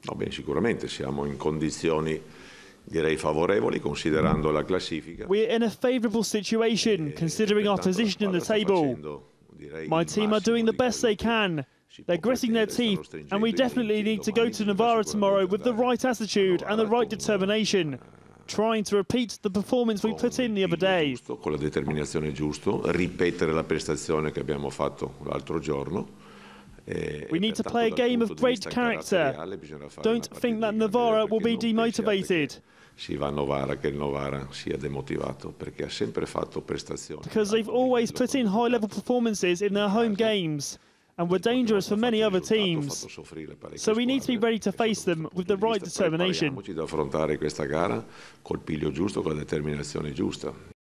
No, beh, sicuramente siamo in condizioni, direi, favorevoli considerando la classifica. We're in a favourable situation considering our position in the table. My team are doing the best they can. They're gritting their teeth, and we definitely need to go to Novara tomorrow with the right attitude and the right determination, trying to repeat the performance we put in the other day. Con la determinazione giusta, ripetere la prestazione che abbiamo fatto l'altro giorno. We need to play a game of great character. Don't think that Novara will be demotivated. Si va a Novara, che il Novara sia demotivato, perché ha sempre fatto prestazioni. Because they've always put in high-level performances in their home games, and were dangerous for many other teams. So we need to be ready to face them with the right determination. Prepariamoci da affrontare questa gara col piglio giusto, con la determinazione giusta.